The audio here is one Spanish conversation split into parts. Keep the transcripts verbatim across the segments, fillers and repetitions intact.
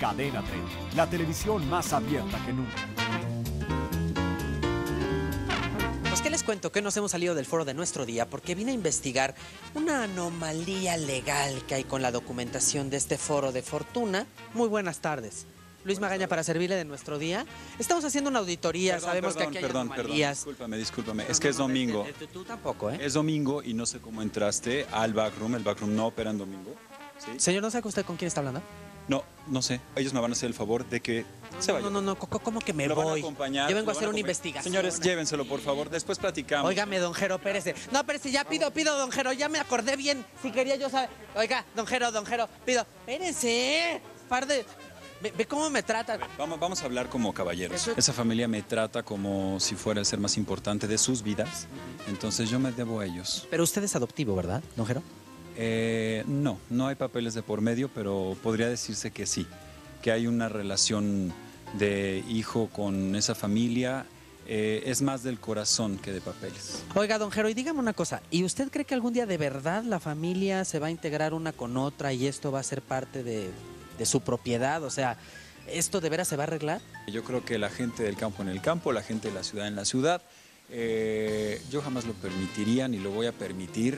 Cadena treinta, la televisión más abierta que nunca. Pues, ¿qué les cuento? Que nos hemos salido del foro de Nuestro Día porque vine a investigar una anomalía legal que hay con la documentación de este foro de fortuna. Muy buenas tardes. Luis Magaña para servirle de Nuestro Día. Estamos haciendo una auditoría, perdón, sabemos perdón, que aquí hay perdón, anomalías. Perdón, discúlpame, discúlpame. No, es que no, es no, domingo. Tú, tú tampoco, ¿eh? Es domingo y no sé cómo entraste al backroom. El backroom no opera en domingo. ¿Sí? Señor, ¿no sabe usted con quién está hablando? No, no sé. Ellos me van a hacer el favor de que se vaya. No, no, no, ¿cómo cómo que me Lo van a voy? acompañar, Yo vengo lo a van hacer una acompañar. investigación. Señores, llévenselo, por favor. Después platicamos. Óigame, don Jero Pérez. No, espérese, ya pido, pido, don Jero, ya me acordé bien. Si quería yo saber. Oiga, don Jero, don Jero, pido. Espérense, par de. Ve, ve cómo me tratan. Vamos, vamos a hablar como caballeros. Eso- Esa familia me trata como si fuera el ser más importante de sus vidas. Entonces yo me debo a ellos. Pero usted es adoptivo, ¿verdad, don Jero? Eh, no, no hay papeles de por medio, pero podría decirse que sí, que hay una relación de hijo con esa familia. Eh, es más del corazón que de papeles. Oiga, don Jero, y dígame una cosa. ¿Y usted cree que algún día de verdad la familia se va a integrar una con otra y esto va a ser parte de, de su propiedad? O sea, ¿esto de veras se va a arreglar? Yo creo que la gente del campo en el campo, la gente de la ciudad en la ciudad, eh, yo jamás lo permitiría ni lo voy a permitir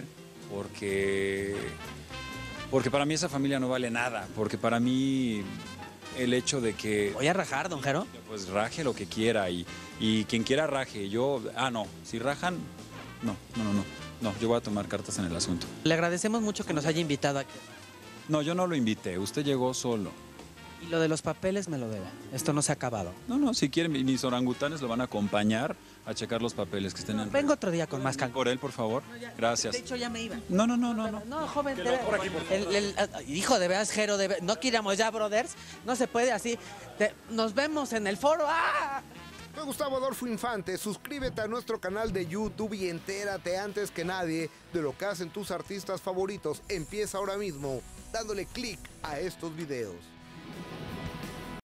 porque, porque para mí esa familia no vale nada, porque para mí el hecho de que ¿Voy a rajar, don Jero? pues raje lo que quiera y, y quien quiera raje, yo, ah no, si rajan, no, no, no, no, no, yo voy a tomar cartas en el asunto. Le agradecemos mucho que nos haya invitado aquí. No, yo no lo invité, usted llegó solo. Y lo de los papeles me lo debe. Esto no se ha acabado. No, no, si quieren, mis orangutanes lo van a acompañar a checar los papeles que estén en Vengo otro día con más calma. Por él, por favor. Gracias. De hecho, ya me iba. No, no, no, no, no. No, joven, de ver- el, el- ah, hijo, de veras, Jero, de ver- no queramos ya, brothers. No se puede así. Te- nos vemos en el foro. ¡Ah! Soy Gustavo Adolfo Infante, suscríbete a nuestro canal de YouTube y entérate antes que nadie de lo que hacen tus artistas favoritos. Empieza ahora mismo dándole clic a estos videos.